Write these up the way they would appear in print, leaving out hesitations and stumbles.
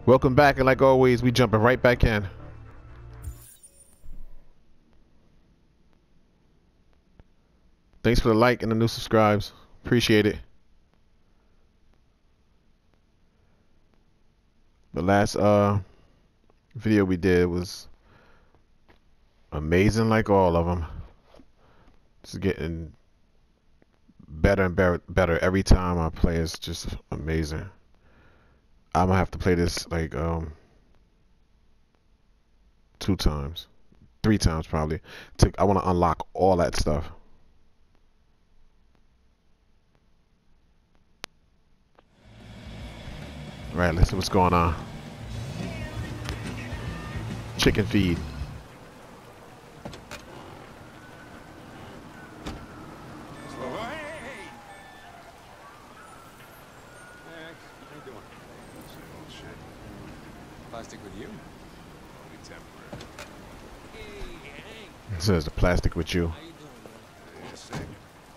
Welcome back, and like always, we jumping right back in. Thanks for the like and the new subscribes. Appreciate it. The last video we did was amazing, like all of them. It's getting better and better every time I play. It's just amazing. I'm gonna have to play this like 2 times, 3 times probably. I want to unlock all that stuff. All right, let's see what's going on. Chicken feed. Plastic with you? Only temporary. It says the plastic with you. How you doing, man? Sick. Hey,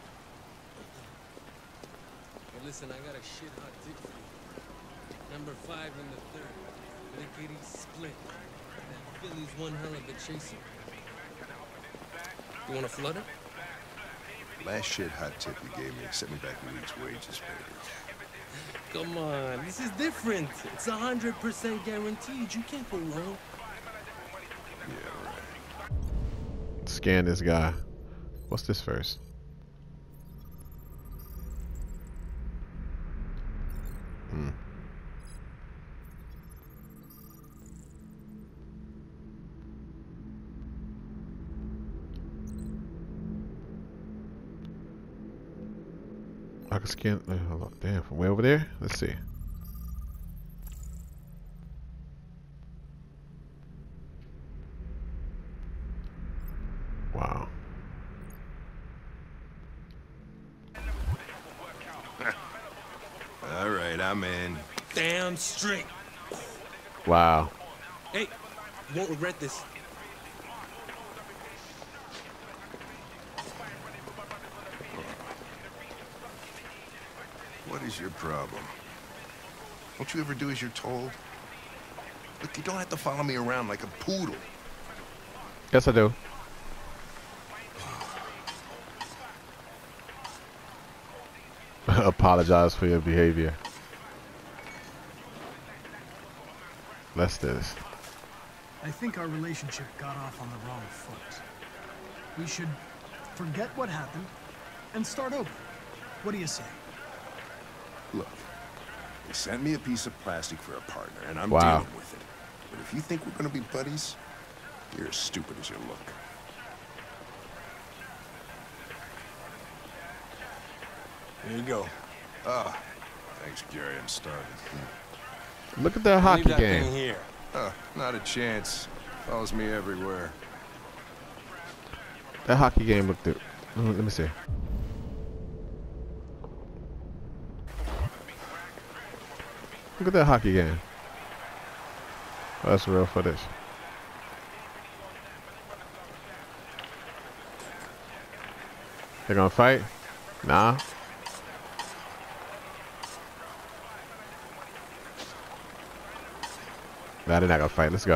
listen, I got a shit hot tip for you. Number 5 in the 3rd. Lickety split. That Philly's one hell of a chaser. You want a flutter? Last shit hot tip you gave me sent me back a week's wages, baby. Come on, this is different. It's 100% guaranteed. You can't go wrong. Yeah, right. Scan this guy. What's this first? I can scan. Damn, from way over there? Let's see. Wow. All right, I'm in. Damn straight. Wow. Hey, you won't regret this. What is your problem? Don't you ever do as you're told? Look, you don't have to follow me around like a poodle. Yes, I do. Apologize for your behavior. Let's do this. I think our relationship got off on the wrong foot. We should forget what happened and start over. What do you say? Look, they sent me a piece of plastic for a partner, and I'm Wow. dealing with it. But if you think we're gonna be buddies, you're as stupid as you look. Here you go. Ah, thanks, Gary. I'm starving. Look at that hockey Leave that game. thing here. Not a chance. Follows me everywhere. That hockey game looked good. Let me see. Look at that hockey game. Oh, that's real footage. They're gonna fight? Nah. Nah, they're not gonna fight. Let's go.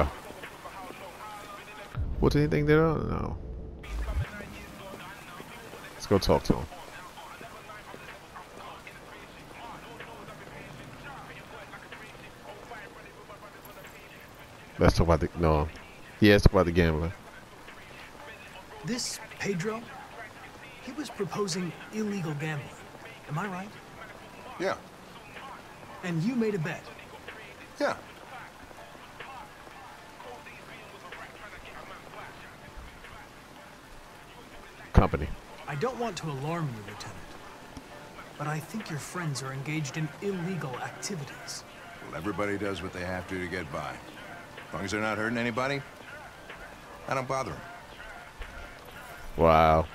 What's anything there? No. Let's go talk to him. Let's talk about the no. Yeah, let's talk about the gambler. This Pedro, he was proposing illegal gambling. Am I right? Yeah. And you made a bet. Yeah. Company. I don't want to alarm you, Lieutenant, but I think your friends are engaged in illegal activities. Well, everybody does what they have to get by. As long as they're not hurting anybody, I don't bother them. Wow.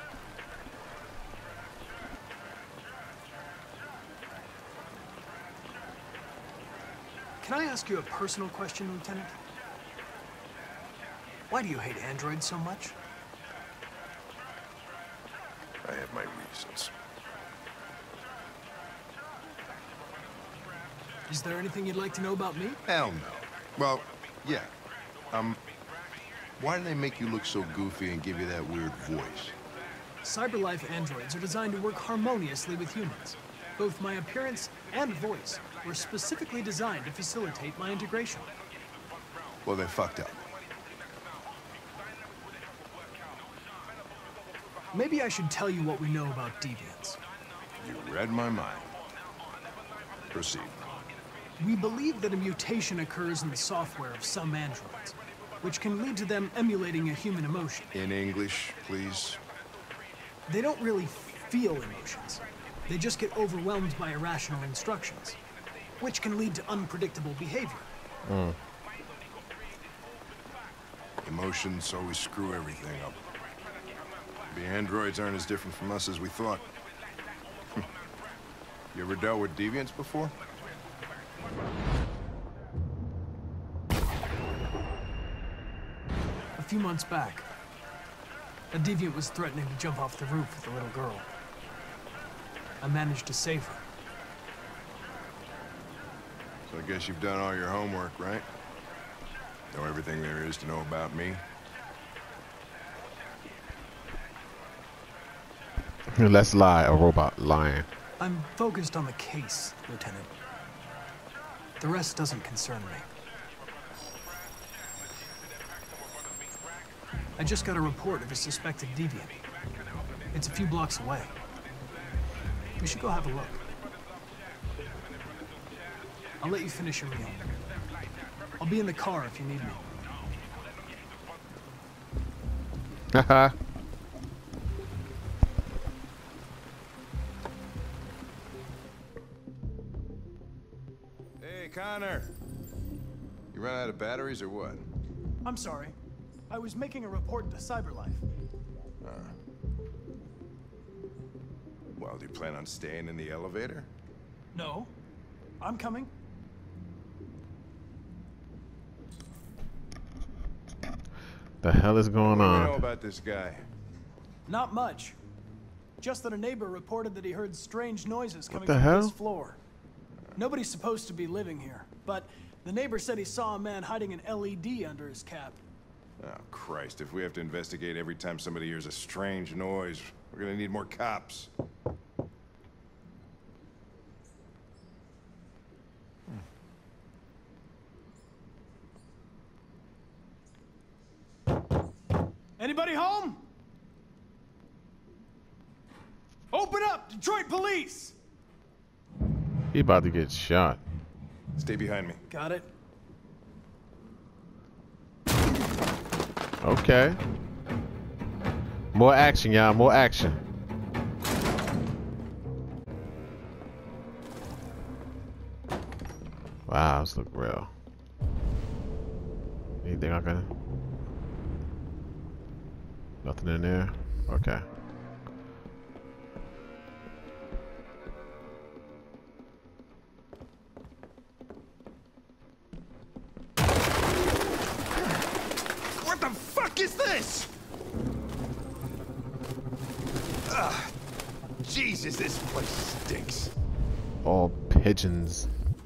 Can I ask you a personal question, Lieutenant? Why do you hate androids so much? I have my reasons. Is there anything you'd like to know about me? Hell no. Well, yeah. Why do they make you look so goofy and give you that weird voice? Cyberlife androids are designed to work harmoniously with humans. Both my appearance and voice were specifically designed to facilitate my integration. Well, they fucked up. Maybe I should tell you what we know about deviants. You read my mind. Proceed. We believe that a mutation occurs in the software of some androids, which can lead to them emulating a human emotion. In English, please. They don't really feel emotions. They just get overwhelmed by irrational instructions, which can lead to unpredictable behavior. Emotions always screw everything up. The androids aren't as different from us as we thought. You ever dealt with deviants before? A few months back, a deviant was threatening to jump off the roof with a little girl. I managed to save her. So I guess you've done all your homework, right? Know everything there is to know about me? Let's lie, a robot lying. I'm focused on the case, Lieutenant. The rest doesn't concern me. I just got a report of a suspected deviant. It's a few blocks away. We should go have a look. I'll let you finish your meal. I'll be in the car if you need me. Haha. Hey, Connor. You run out of batteries or what? I'm sorry. I was making a report to Cyberlife. Well, do you plan on staying in the elevator? No. I'm coming. The hell is going What do you know on? about this guy? Not much. Just that a neighbor reported that he heard strange noises coming the from hell? this floor. Nobody's supposed to be living here, but the neighbor said he saw a man hiding an LED under his cap. Oh, Christ, if we have to investigate every time somebody hears a strange noise, we're gonna need more cops. Anybody home? Open up, Detroit police! He about to get shot. Stay behind me. Got it. Okay. More action, y'all. More action. Wow, this look real. Anything I can? Nothing in there? Okay. What the fuck is this? Jesus, this place stinks. All pigeons.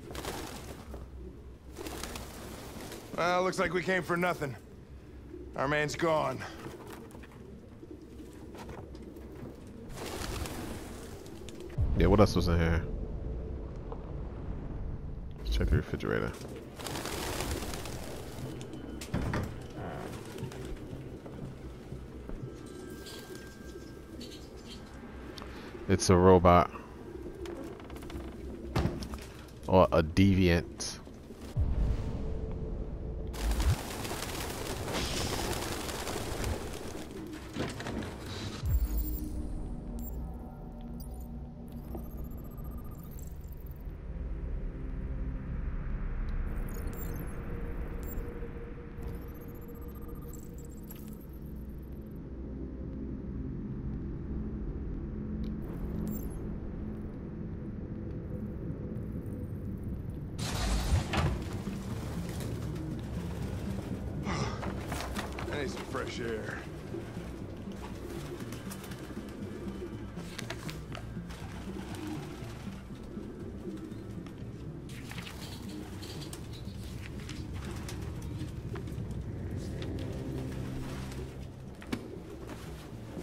Well, looks like we came for nothing. Our man's gone. Yeah, what else was in here? Let's check the refrigerator. It's a robot. Or a deviant. I need some fresh air.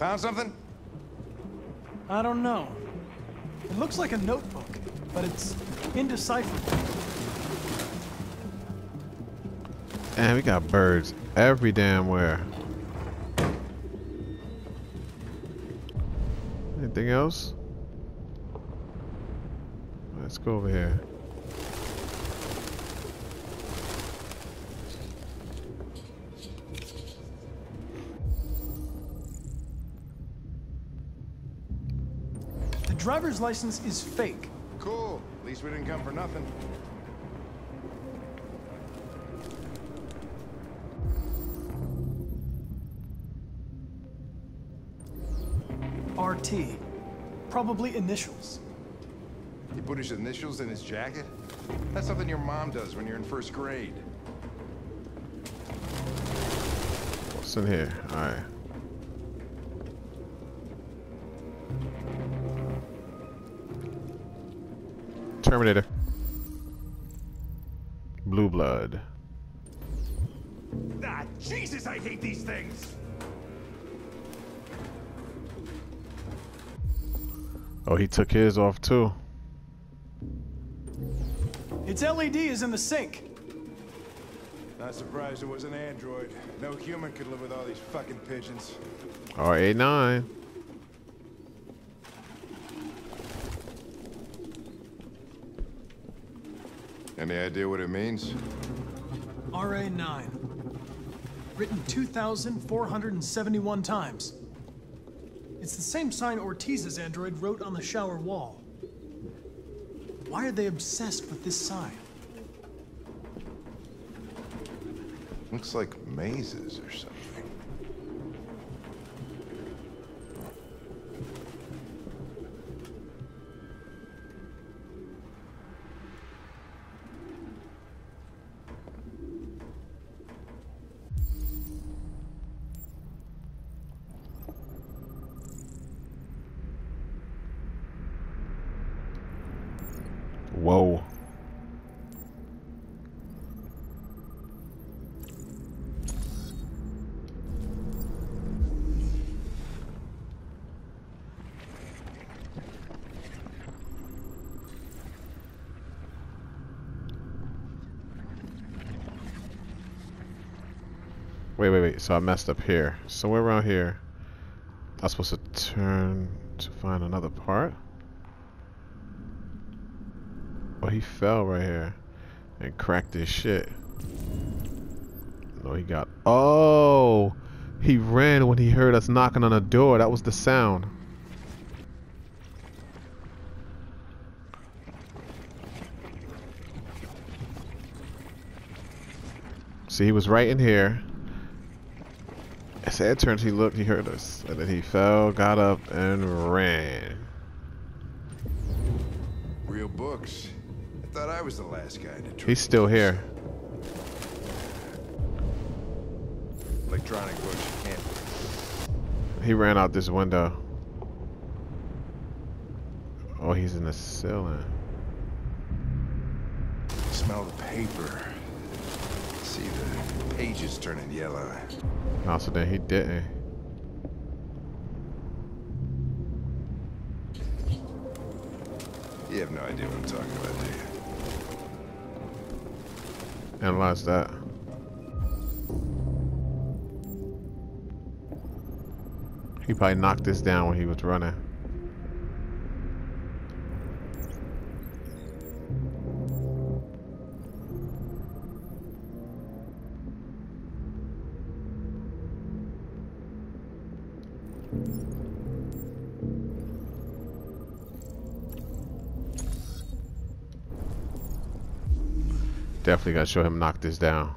Found something? I don't know. It looks like a notebook, but it's indecipherable. And we got birds every damn where. Anything else? Let's go over here. The driver's license is fake. Cool. At least we didn't come for nothing. RT. Probably initials. He put his initials in his jacket? That's something your mom does when you're in first grade. What's in here? Alright. Terminator. Blue blood. Ah, Jesus, I hate these things! Oh, he took his off too. Its LED is in the sink. Not surprised it was an android. No human could live with all these fucking pigeons. RA9. Any idea what it means? RA9. Written 2,471 times. It's the same sign Ortiz's android wrote on the shower wall. Why are they obsessed with this sign? Looks like mazes or something. Whoa. Wait. So I messed up here. Somewhere around here. I was supposed to turn to find another part. Oh, he fell right here and cracked his shit. No, he got... Oh! He ran when he heard us knocking on the door. That was the sound. See, he was right in here. As it turns, he looked, he heard us. And then he fell, got up, and ran. Real books. I thought I was the last guy to trade. He's still here. Electronic books, you can't. He ran out this window. Oh, he's in the ceiling. Smell the paper. See the pages turning yellow. No, so then he didn't. You have no idea what I'm talking about, do you? Analyze that. He probably knocked this down when he was running. Definitely gotta show him knock this down.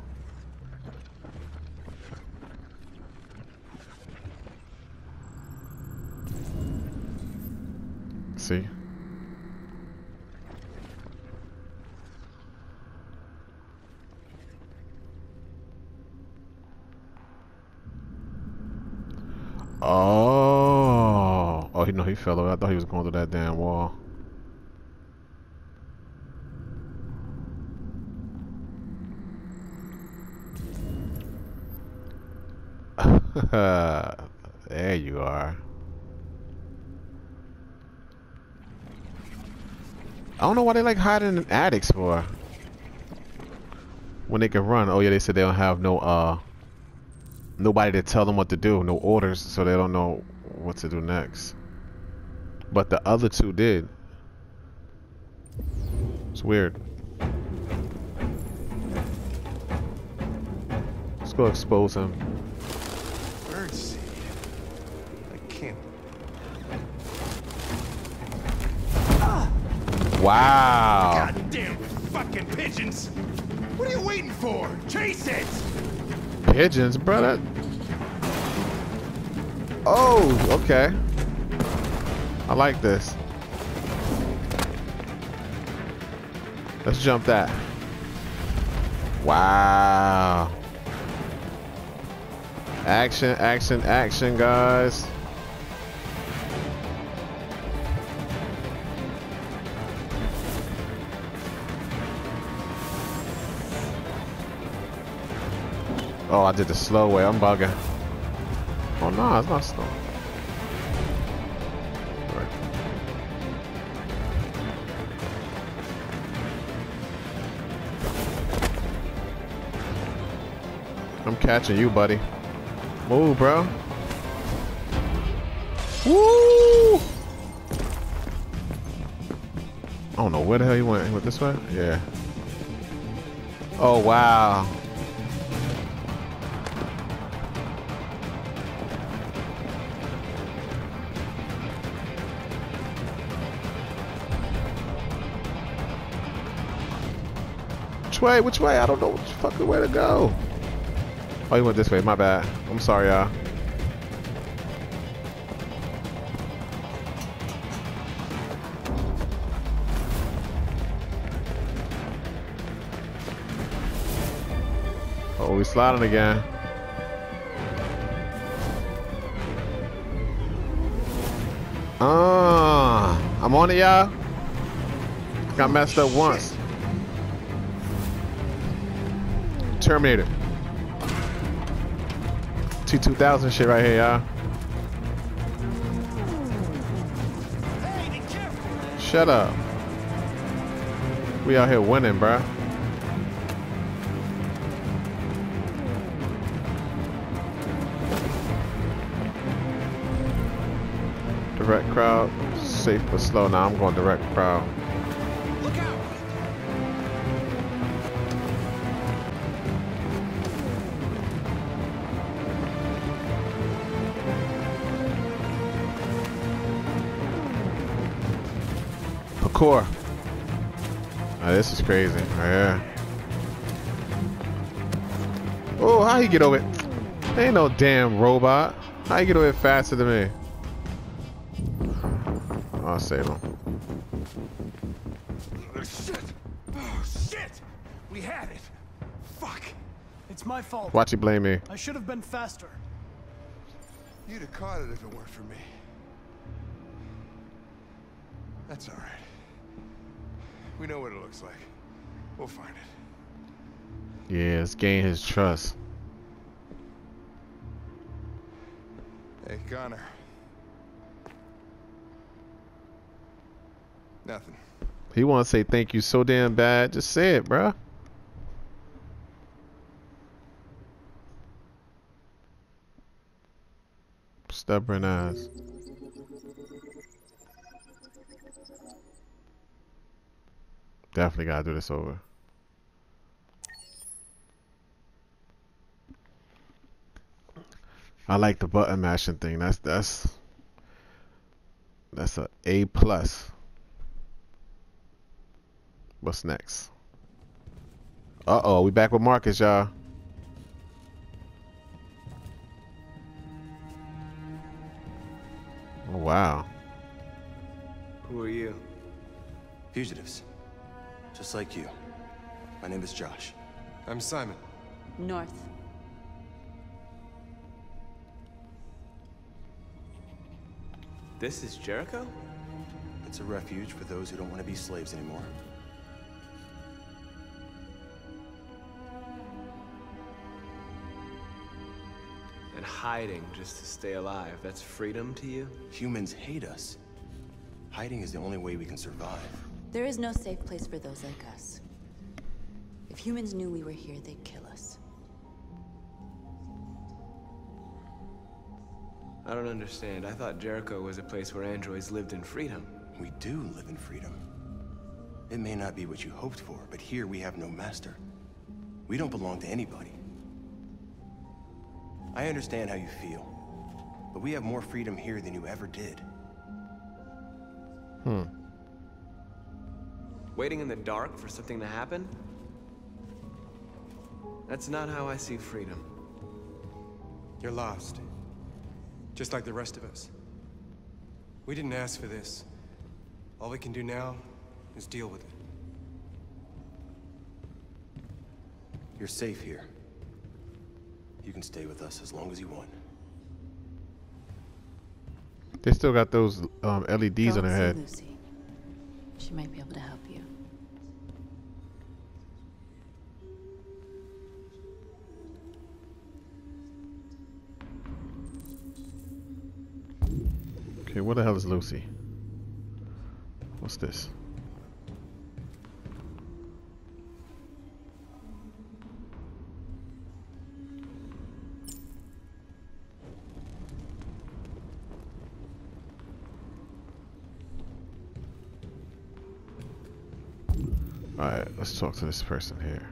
See? Oh. Oh, he fell over. I thought he was going through that damn wall. There you are. I don't know why they like hiding in attics for. When they can run. Oh yeah, they said they don't have no nobody to tell them what to do, no orders, so they don't know what to do next. But the other two did. It's weird. Let's go expose him. Birdseed. I can't. Wow. Goddamn fucking pigeons! What are you waiting for? Chase it! Pigeons, brother. Oh, okay. I like this. Let's jump that. Wow. Action, action, action, guys. Oh, I did the slow way. I'm bugging. Oh, no, it's not slow. Right. I'm catching you, buddy. Move, bro. Woo! I don't know where the hell you went. He went this way? Yeah. Oh, wow. Which way? Which way? I don't know which fucking way to go. Oh, you went this way. My bad. I'm sorry, y'all. Oh, we sliding again. I'm on it, y'all. Got messed up once. Terminator. T2000 shit right here, y'all. Shut up. We out here winning, bruh. Direct crowd, safe but slow. Now I'm going direct crowd. Look out! Parkour. Oh, this is crazy. Right here. Oh, how he get over it? Ain't no damn robot. How you get over it faster than me? I'll save him. Shit! Oh, shit! We had it! Fuck! It's my fault. Watch you blame me. I should have been faster. You'd have caught it if it weren't for me. That's all right. We know what it looks like. We'll find it. Yeah, let's gain his trust. Hey, Connor. Nothing. He want to say thank you so damn bad. Just say it, bruh. Stubborn ass. Definitely gotta do this over. I like the button mashing thing. That's a A+. What's next? Uh-oh, we back with Marcus, y'all. Oh, wow. Who are you? Fugitives. Just like you. My name is Josh. I'm Simon. North. This is Jericho? It's a refuge for those who don't want to be slaves anymore. hiding just to stay alive. That's freedom to you? Humans hate us. Hiding is the only way we can survive. There is no safe place for those like us. If humans knew we were here, they'd kill us. I don't understand. I thought Jericho was a place where androids lived in freedom. We do live in freedom. It may not be what you hoped for, but here we have no master. We don't belong to anybody. I understand how you feel, but we have more freedom here than you ever did. Waiting in the dark for something to happen? That's not how I see freedom. You're lost. Just like the rest of us. We didn't ask for this. All we can do now is deal with it. You're safe here. You can stay with us as long as you want. They still got those LEDs Go on their see head. Lucy. She might be able to help you. Okay, where the hell is Lucy? What's this? Alright, let's talk to this person here.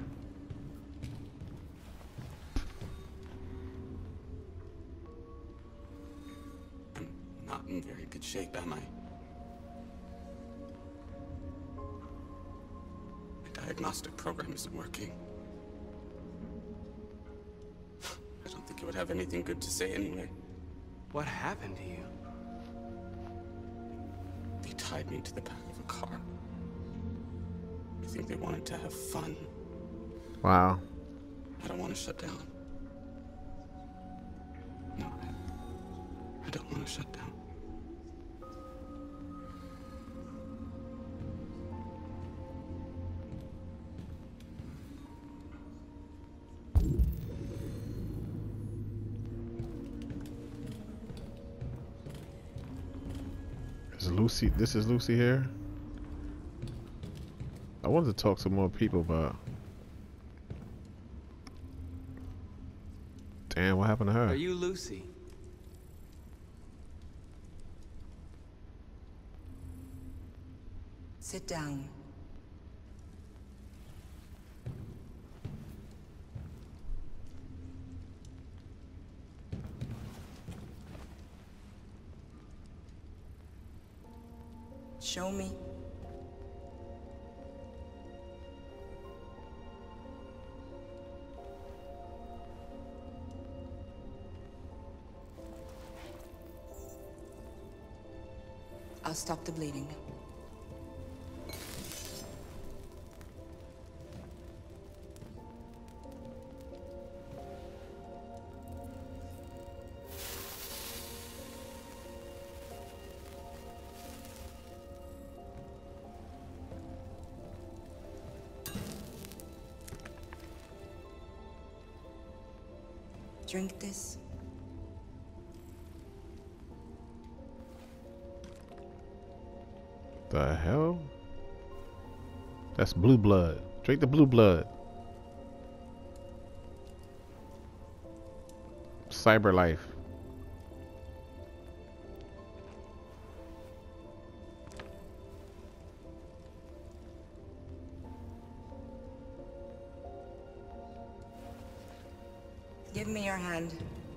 I'm not in very good shape, am I? My diagnostic program isn't working. I don't think it would have anything good to say anyway. What happened to you? They tied me to the back of a car. I think they wanted to have fun. Wow. I don't want to shut down. No, I don't want to shut down. Is Lucy, this is Lucy here? I wanted to talk to more people, but damn, what happened to her? Are you Lucy? Sit down. Show me. I'll stop the bleeding. Drink this. The hell? That's blue blood. Drink the blue blood. Cyber life. Give me your hand.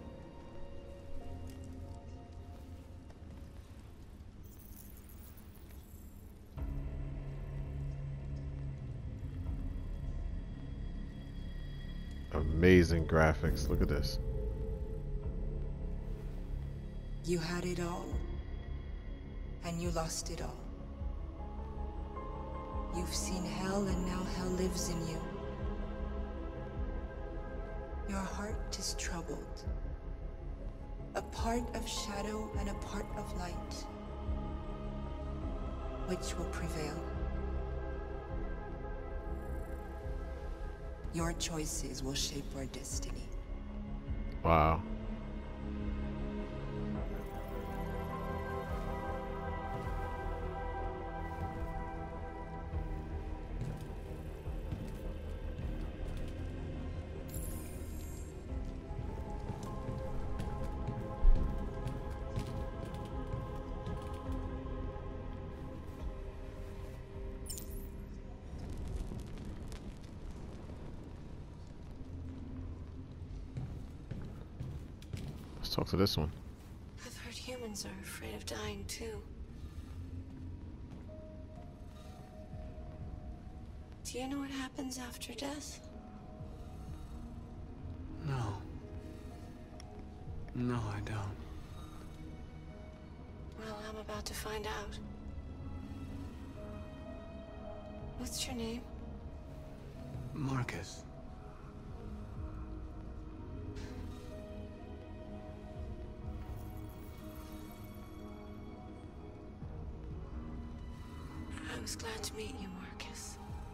Amazing graphics. Look at this. You had it all, and you lost it all. You've seen hell, and now hell lives in you. Your heart is troubled. A part of shadow and a part of light. Which will prevail? Your choices will shape our destiny. Wow. Talk to this one. I've heard humans are afraid of dying too. Do you know what happens after death? No. No, I don't. Well, I'm about to find out. What's your name? Marcus. I was glad to meet you, Marcus.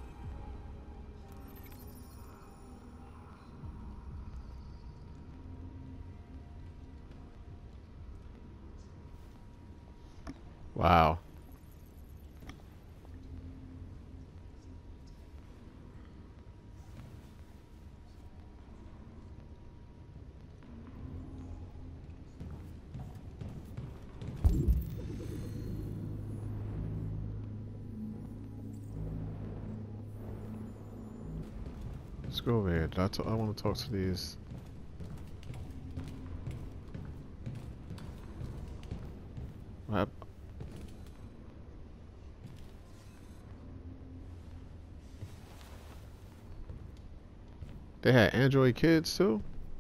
Wow. Let's go over here. I want to talk to these. What? They had Android kids too?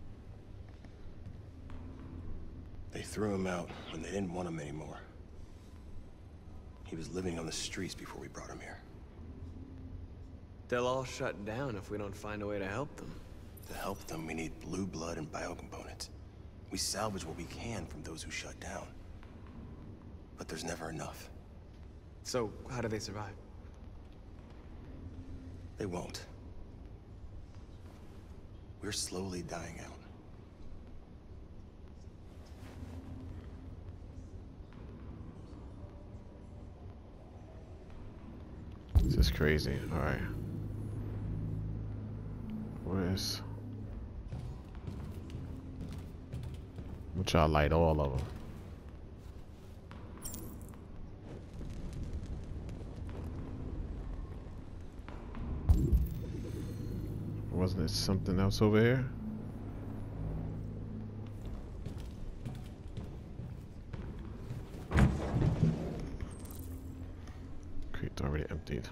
They threw him out when they didn't want him anymore. He was living on the streets before we brought him here. They'll all shut down if we don't find a way to help them. To help them, we need blue blood and biocomponents. We salvage what we can from those who shut down. But there's never enough. So, how do they survive? They won't. We're slowly dying out. This is crazy. Alright. Where's... I'm gonna try to light all of them. Wasn't it something else over here? Crate's already emptied.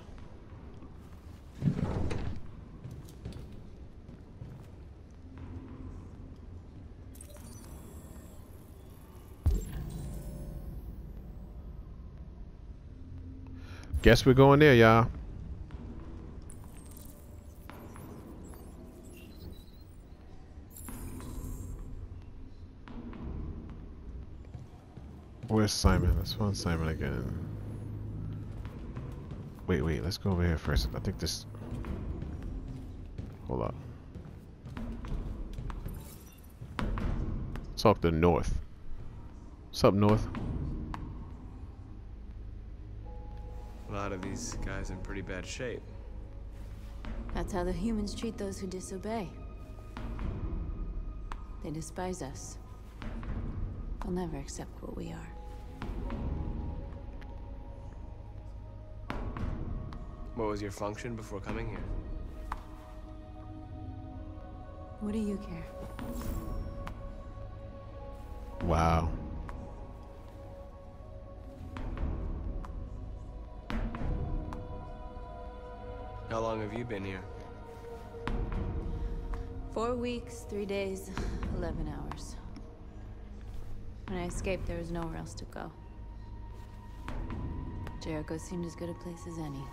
Guess we're going there, y'all. Where's Simon? Let's find Simon again. Wait, let's go over here first. I think this... Hold up. Talk to North. What's up, North? A lot of these guys in pretty bad shape. That's how the humans treat those who disobey. They despise us. They'll never accept what we are. What was your function before coming here? What do you care? Wow. How long have you been here? 4 weeks, 3 days, 11 hours. When I escaped, there was nowhere else to go. Jericho seemed as good a place as any.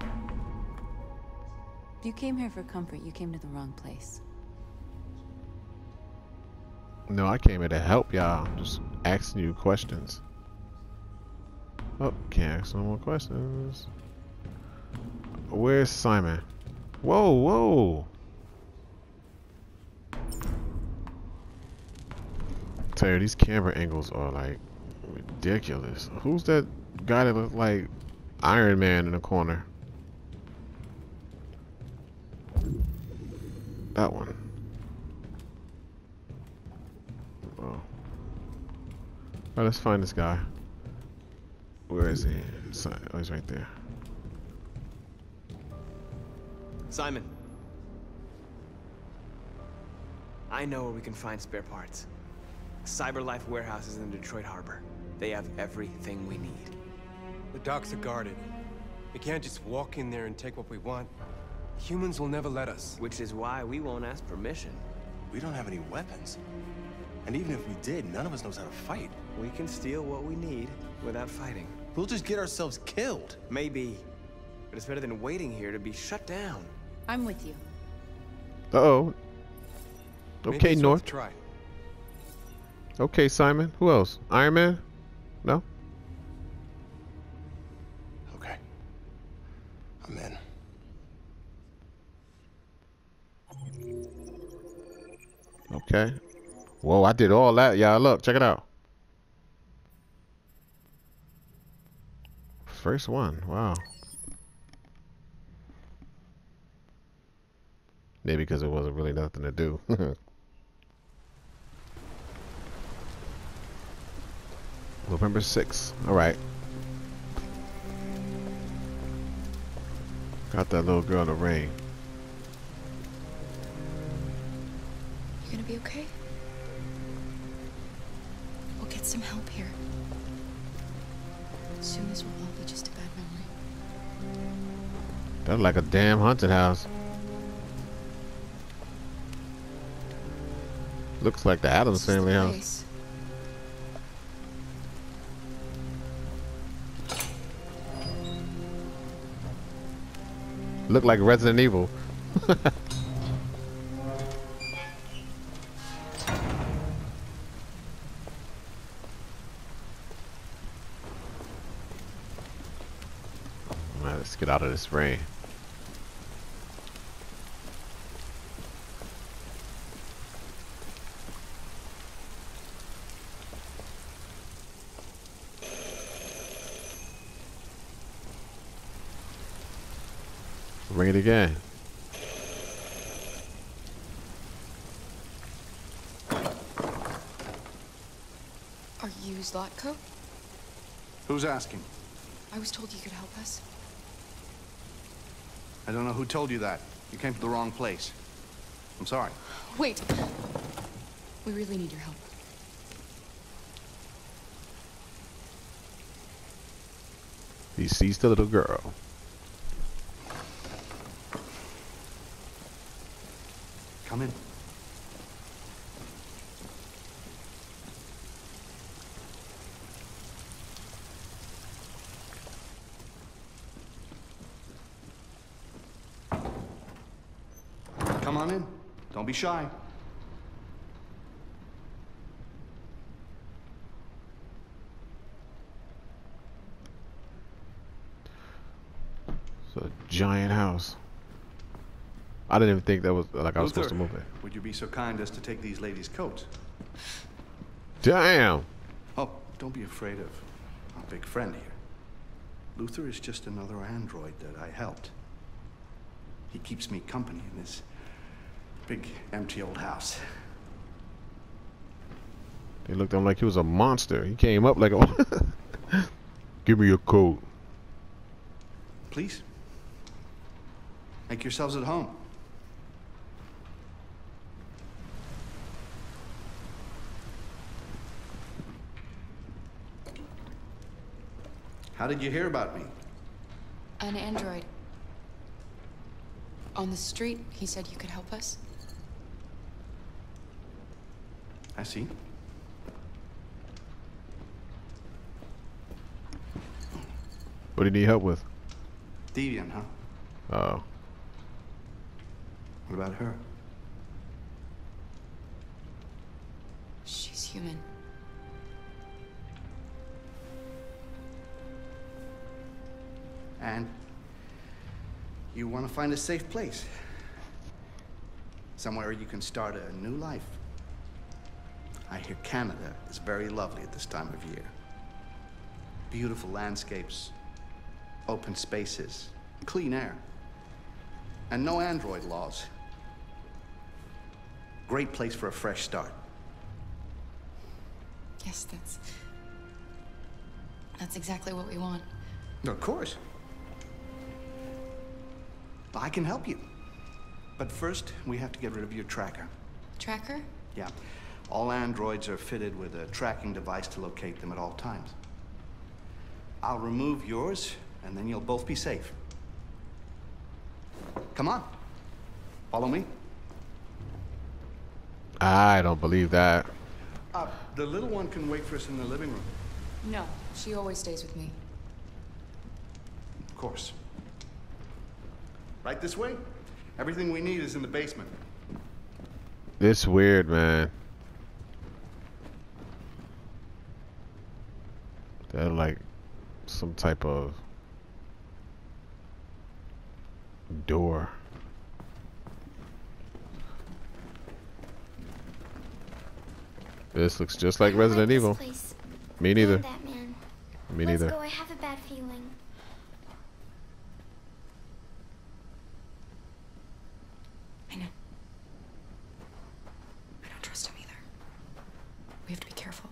If you came here for comfort, you came to the wrong place. No, I came here to help y'all. I'm just asking you questions. Oh, can't ask no more questions. Where's Simon? Whoa. Tell you, these camera angles are like ridiculous. Who's that guy that looked like Iron Man in the corner? That one. Oh. Alright, let's find this guy. Where is he? Oh, he's right there. Simon. I know where we can find spare parts. CyberLife warehouse is in Detroit Harbor. They have everything we need. The docks are guarded. We can't just walk in there and take what we want. Humans will never let us. Which is why we won't ask permission. We don't have any weapons. And even if we did, none of us knows how to fight. We can steal what we need without fighting. We'll just get ourselves killed. Maybe. But it's better than waiting here to be shut down. I'm with you. Uh-oh. Maybe Okay, it's worth North. a try. Okay, Simon. Who else? Iron Man? No? Okay. I'm in. Okay. Whoa, I did all that. Yeah, look. Check it out. First one. Wow. Maybe because it wasn't really nothing to do. November 6th. Alright. Got that little girl in the rain. You gonna be okay? We'll get some help here. Soon this will all be just a bad memory. That's like a damn haunted house. Looks like the Addams Family house. Look like Resident Evil. Alright, let's get out of this rain. Ring it again. Are you Zlatko? Who's asking? I was told you could help us. I don't know who told you that. You came to the wrong place. I'm sorry. Wait. We really need your help. He sees the little girl. Come in. Come on in. Don't be shy. It's a giant house. I didn't even think that was like I was Luther, supposed to move it. would you be so kind as to take these ladies' coats? Damn. Oh, don't be afraid of our big friend here. Luther is just another android that I helped. He keeps me company in this big, empty old house. They looked at him like he was a monster. He came up like a... Give me your coat. Please. Make yourselves at home. How did you hear about me? An android. On the street, he said you could help us. I see. What do you need help with? Deviant, huh? Oh. What about her? She's human. And you want to find a safe place. Somewhere you can start a new life. I hear Canada is very lovely at this time of year. Beautiful landscapes, open spaces, clean air, and no android laws. Great place for a fresh start. Yes, that's exactly what we want. Of course. I can help you. But first, we have to get rid of your tracker. Tracker? Yeah. All androids are fitted with a tracking device to locate them at all times. I'll remove yours, and then you'll both be safe. Come on. Follow me. I don't believe that. The little one can wait for us in the living room. No, she always stays with me. Of course. Right this way? Everything we need is in the basement. It's weird, man. They're like some type of door. This looks just like Resident Evil. Me neither. Batman. Me neither. Let's go. I have a bad feeling. I know. I don't trust him either. We have to be careful.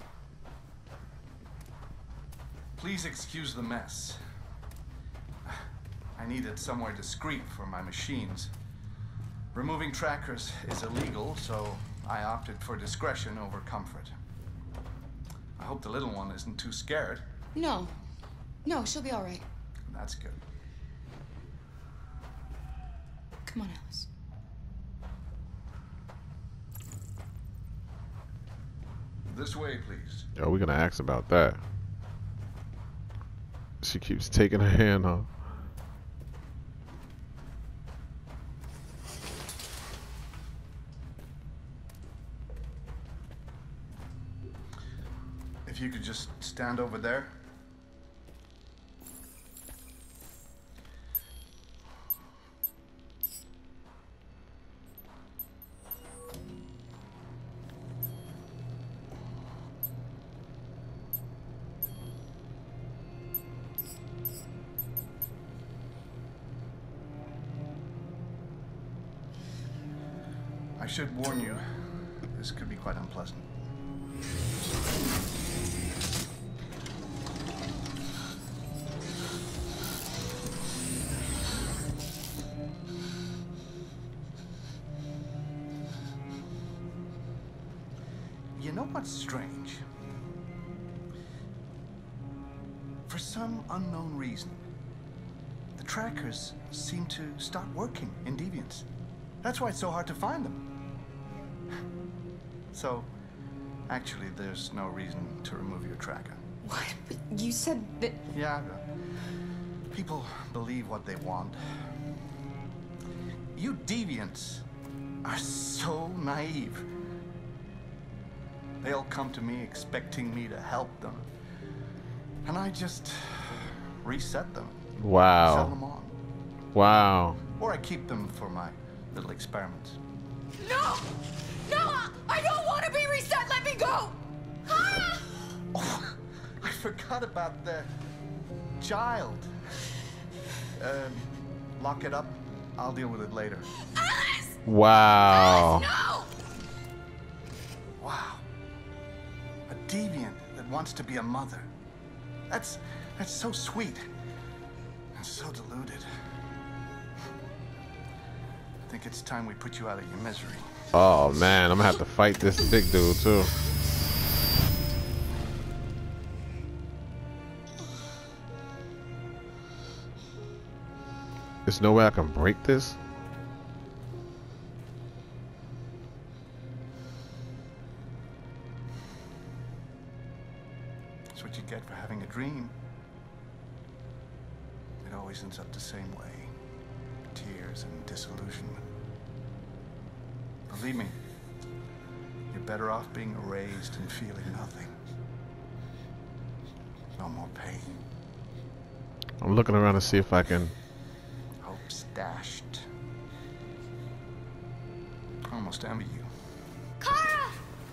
Please excuse the mess. I needed somewhere discreet for my machines. Removing trackers is illegal, so I opted for discretion over comfort. I hope the little one isn't too scared. No. No, she'll be all right. That's good. Come on, Alice. This way, please. Oh, we're gonna ask about that. She keeps taking her hand off. If you could just stand over there. I should warn you, this could be quite unpleasant. You know what's strange? For some unknown reason, the trackers seem to stop working in Deviants. That's why it's so hard to find them. So, actually, there's no reason to remove your tracker. What? But you said that... Yeah, people believe what they want. You Deviants are so naive. They'll come to me expecting me to help them. And I just reset them. Wow. Sell them on. Wow. Or I keep them for my little experiments. No! No! I don't want to be reset! Let me go! Ah! Oh, I forgot about the child. Lock it up. I'll deal with it later. Alice! Wow. Alice, no! Wow. A deviant that wants to be a mother. That's so sweet. And so deluded. I think it's time we put you out of your misery. Oh man, I'm gonna have to fight this big dude too. There's no way I can break this? That's what you get for having a dream. It always ends up the same way. Tears and disillusionment. Believe me, you're better off being erased and feeling nothing. No more pain. I'm looking around to see if I can... Hope's dashed. I almost envy you. Kara!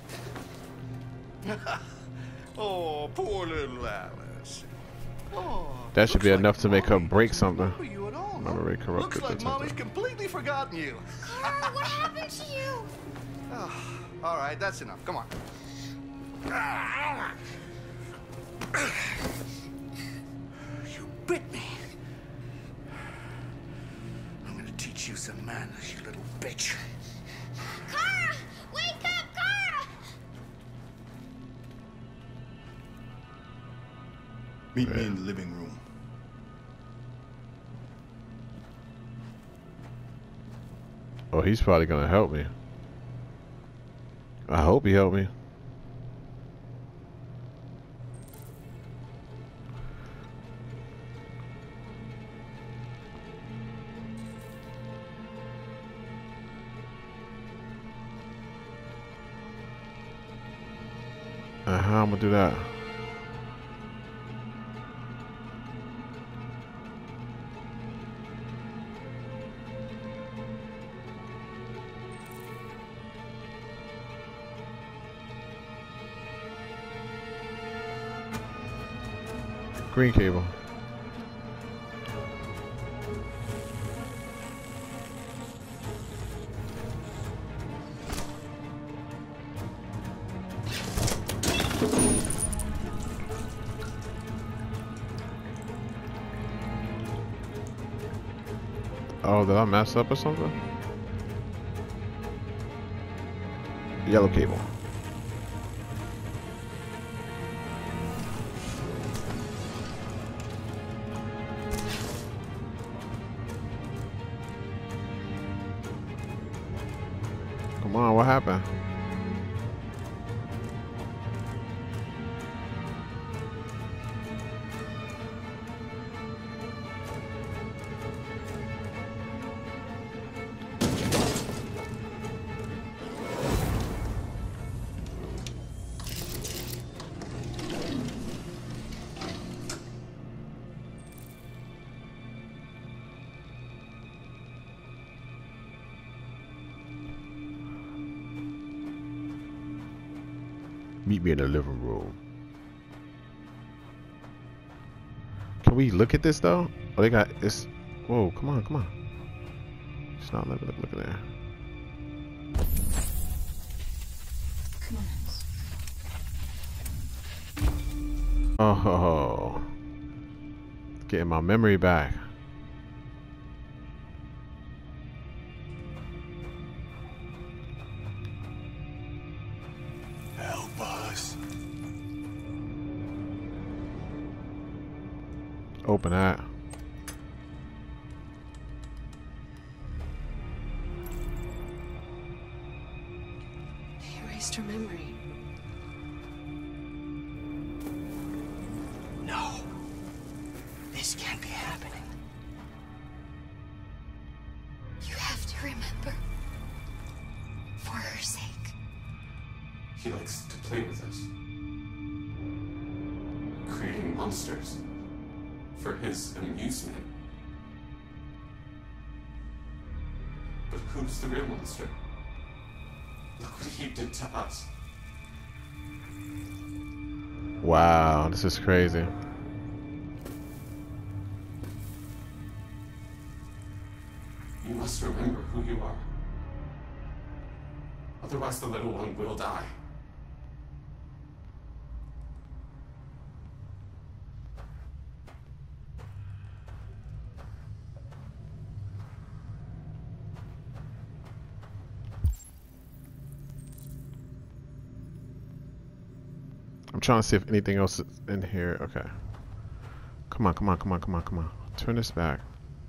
Oh, poor little Alice. Oh, That should be looks enough like to make her Mommy break doesn't something. remember you at all, huh? Memory corrupted. Looks like Mommy's completely forgotten you. Kara, what happened to you? Oh, all right, that's enough. Come on. You bit me. I'm gonna teach you some manners, you little bitch. Kara! Wake up, Kara! Meet me in the living room. Oh, he's probably gonna help me. I hope he helped me. How I'm gonna do that? Green cable. Oh, did I mess up or something? Yellow cable. Come on, what happened? Meet me in the living room. Can we look at this though? Oh, they got this. Whoa, come on, come on. It's not look at there. Come on. Oh, getting my memory back. Help us. Open that. They erased her memory. No. This can't be happening. You have to remember. For her sake. He likes to play with us. Creating monsters. For his amusement. But who's the real monster? Look what he did to us. Wow, this is crazy. You must remember who you are. Otherwise the little one will die. I'm trying to see if anything else is in here. Okay. Come on, come on, come on, come on, come on. Turn this back.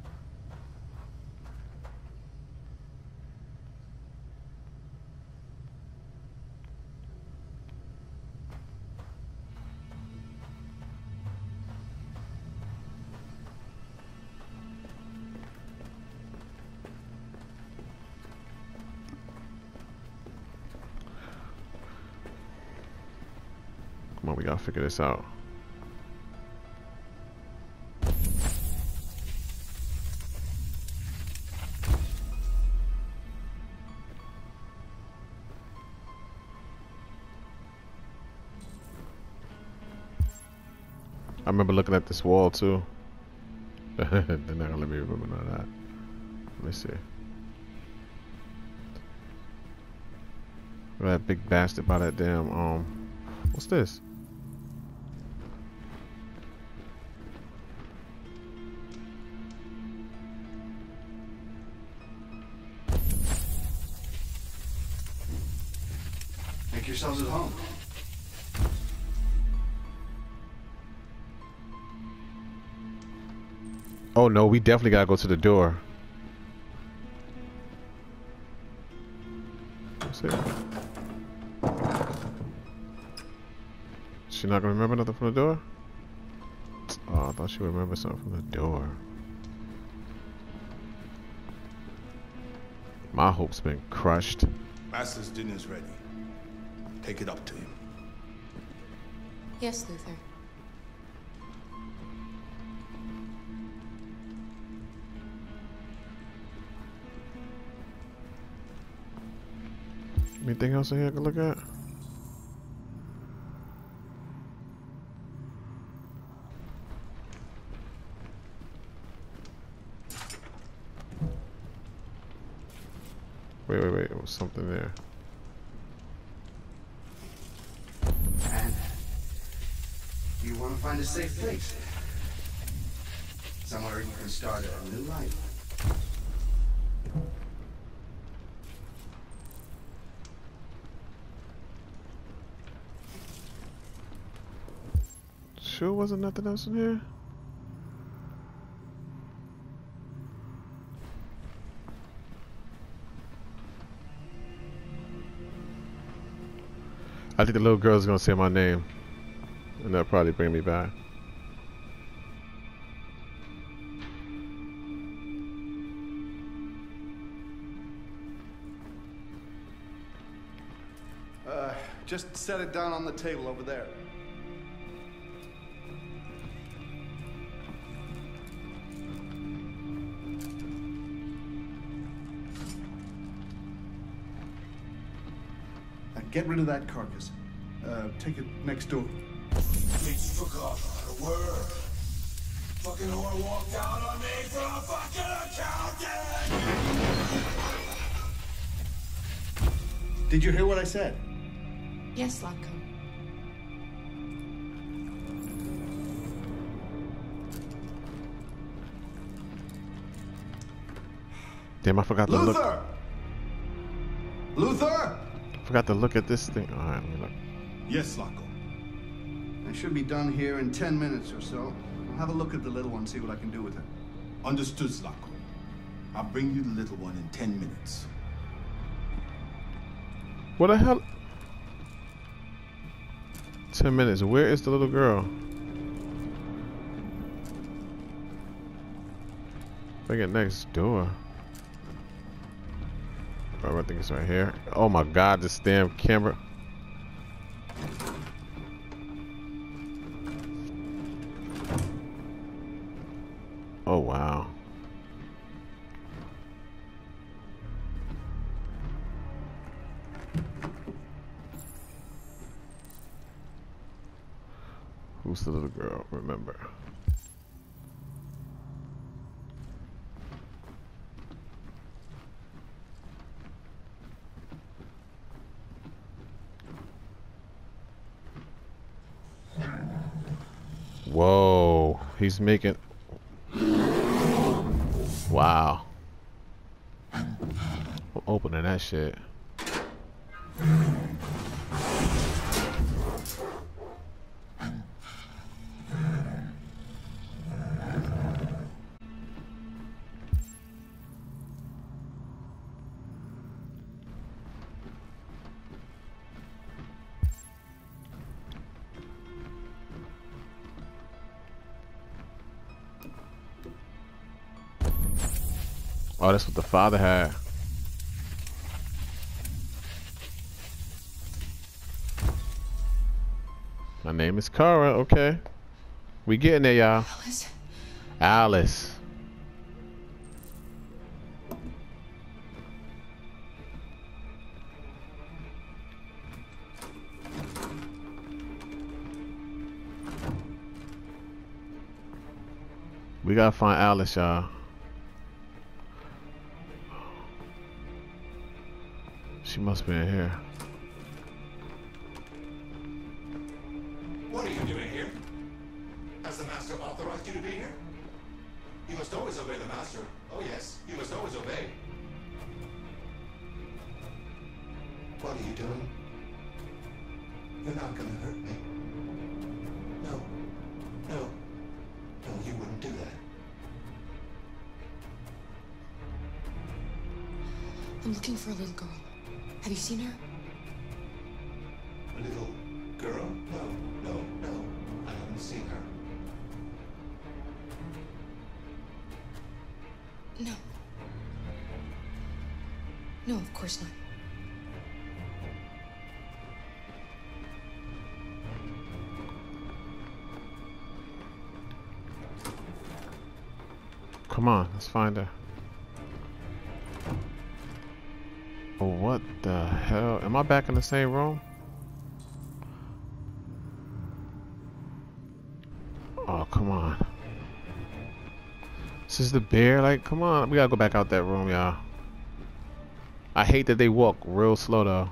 Come on, we gotta figure this out. I remember looking at this wall too. They're not gonna let me remember none of that. Let me see. That big bastard by that damn what's this? Make yourselves at home. Oh no, we definitely gotta go to the door. What's it? She not gonna remember nothing from the door? Oh, I thought she would remember something from the door. My hope's been crushed. Master's dinner's ready. Take it up to him. Yes, Luther. Anything else in here I can look at? Wait, there was something there. And you want to find a safe place. Somewhere you can start a new life. Sure wasn't nothing else in here? I think the little girl's gonna say my name, and that'll probably bring me back. Just set it down on the table over there. Get rid of that carcass. Take it next door. Bitch took off without a word. Fucking whore walked out on me for a fucking accountant! Did you hear what I said? Yes, Latko. Damn, I forgot to look. Luther! Luther! Forgot to look at this thing. Alright, let me look. Yes, Latko. I should be done here in 10 minutes or so. I'll have a look at the little one, see what I can do with her. Understood, Latko. I'll bring you the little one in 10 minutes. What the hell? 10 minutes. Where is the little girl? I get next door. Oh, I think it's right here. Oh my god, this damn camera. Oh wow. Who's the little girl? Remember. Whoa, he's making. Wow. I'm opening that shit. Oh, that's what the father had. My name is Kara. Okay. We getting there, y'all. Alice. Alice. We gotta find Alice, y'all. She must be in here. What are you doing here? Has the Master authorized you to be here? You must always obey the Master. Oh yes, you must always obey. What are you doing? You're not gonna hurt me. No. No. No, you wouldn't do that. looking for a little girl. Have you seen her? A little girl? No. I haven't seen her. No. No, of course not. Come on, let's find her. Oh, what the hell? Am I back in the same room? Oh, come on. This is the bear? Like, come on. We gotta go back out that room, y'all. I hate that they walk real slow, though.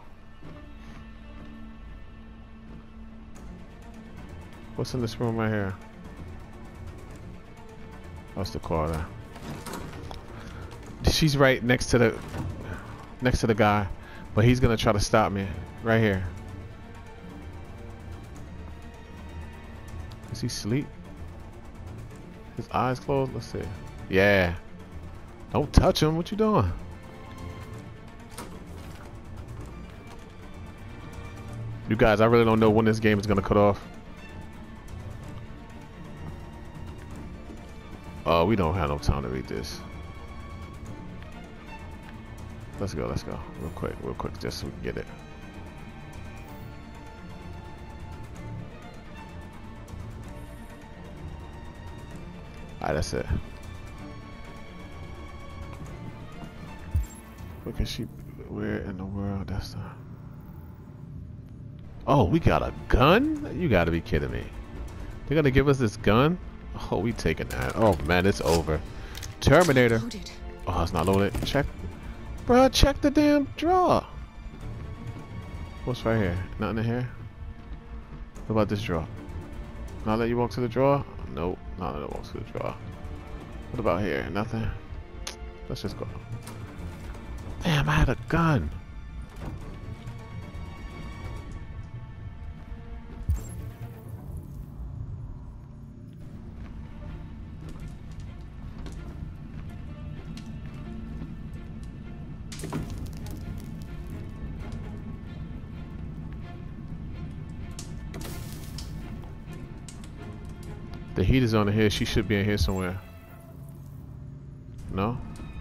What's in this room right here? What's the quarter? She's right next to the guy, but he's gonna try to stop me right here. Is he asleep? His eyes closed. Let's see. Yeah. Don't touch him. What you doing? You guys, I really don't know when this game is gonna cut off. Oh, we don't have no time to read this. Let's go. Real quick, just so we can get it. Alright, that's it. Look at she. Where in the world? That's the. Oh, we got a gun? You gotta be kidding me. They're gonna give us this gun? Oh, we taking that. Oh man, it's over. Terminator. Oh, it's not loaded. Check. Bruh, check the damn drawer. What's right here? Nothing in here? What about this drawer? Not let you walk to the drawer? Nope, not let you walk to the drawer. What about here? Nothing? Let's just go. Damn, I had a gun. The heat is on here. She should be in here somewhere. No?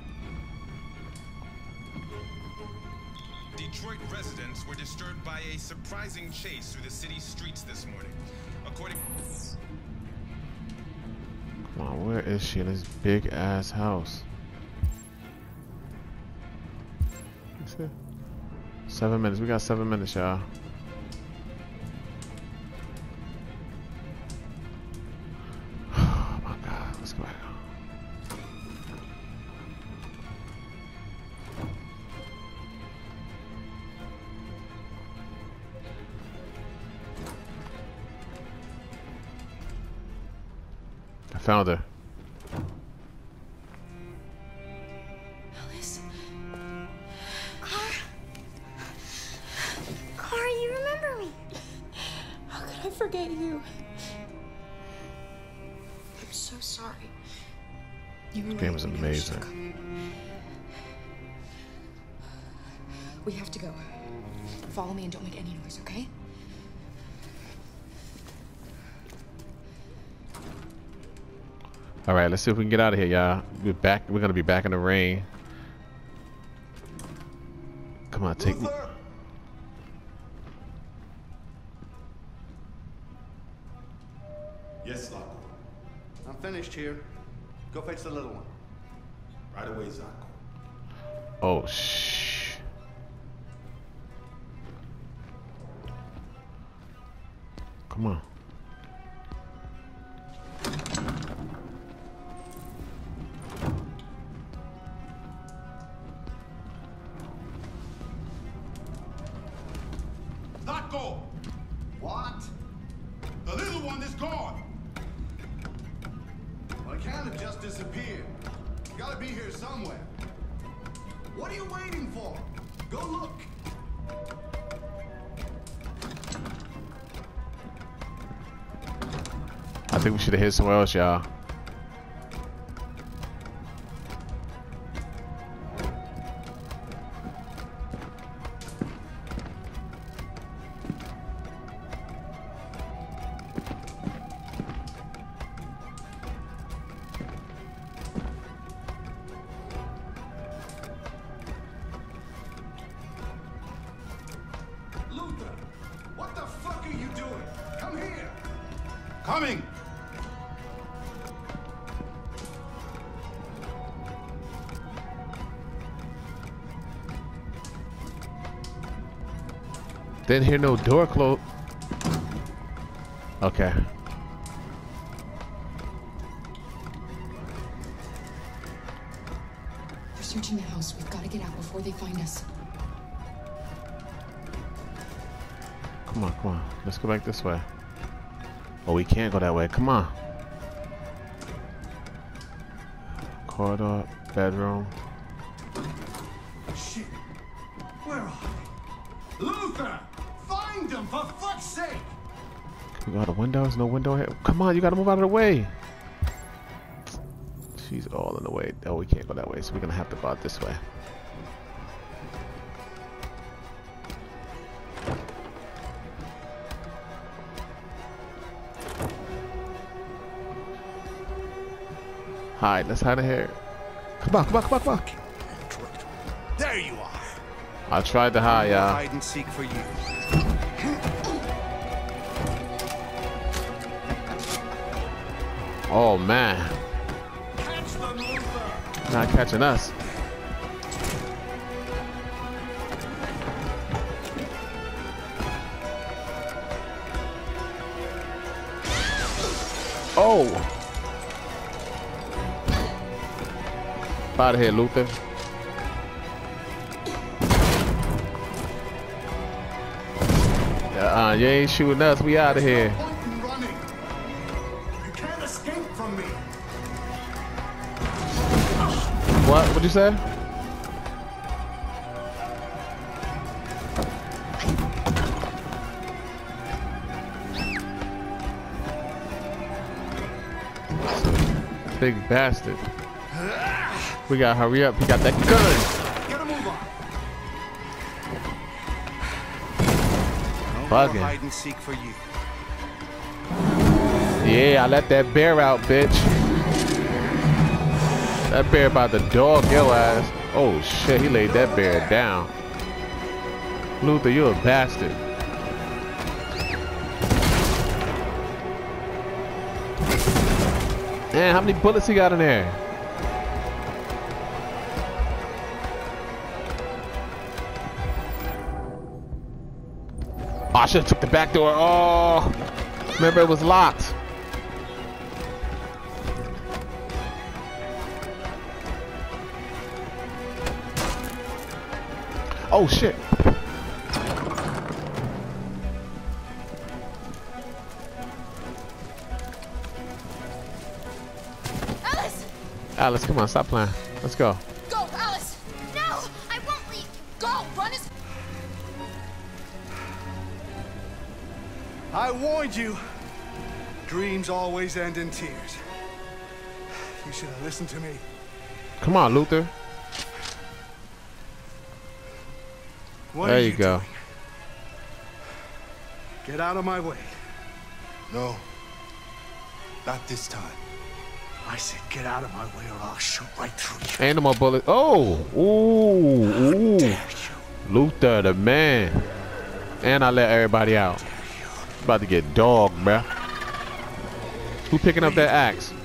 Detroit residents were disturbed by a surprising chase through the city streets this morning. According... Come on, where is she in this big ass house? Let's see. 7 minutes. We got 7 minutes, y'all. Found her. Alice. Clara, you remember me. How could I forget you? I'm so sorry. This game is amazing. We have to go. Follow me and don't make any noise, okay? All right, let's see if we can get out of here, y'all. We're back. We're gonna be back in the rain. Come on, take me. Yes, Zacco. I'm finished here. Go fetch the little one. Right away, Zacco. Oh, shh. Come on. Zacco! What? The little one is gone! Well, it can't have just disappeared. You gotta be here somewhere. What are you waiting for? Go look. I think we should have hid somewhere else, y'all. coming! Didn't hear no door close. Okay. They're searching the house. We've got to get out before they find us. Come on, come on. Let's go back this way. Oh, we can't go that way. Come on. Corridor, bedroom. Shit. Where are they? Luther! Find them, for fuck's sake! Can we go out the windows? No window here. Come on, you gotta move out of the way. She's all in the way. Oh, we can't go that way, so we're gonna have to go out this way. Hide. Let's hide in here. Come on, come on, come on, come on. There you are. I tried to hide, y'all. Hide and seek for you. Oh man. Catch them, Luther! Not catching us. Oh. Out of here, Luther. You ain't shooting us. We out of here. You can't escape from me! What? What'd you say? Big bastard. We gotta hurry up. He got that gun. Get a move on! Fucking. Hide and seek for you. Yeah, I let that bear out, bitch. That bear about to dog your ass. Oh shit, he laid that bear down. Luther, you a bastard. Man, how many bullets he got in there? Oh, I should have took the back door. Oh, remember it was locked. Oh shit. Alice, come on, stop playing. Let's go. Go, Alice! No! I won't leave! Go! Run as... I warned you. Dreams always end in tears. You should have listened to me. Come on, Luther. What there are you go. doing? Get out of my way. No. Not this time. I said get out of my way or I'll shoot right through you. Animal bullet. Oh, ooh, ooh. Luther, the man. And I let everybody out. About to get dogged, bruh. Who picking up that axe?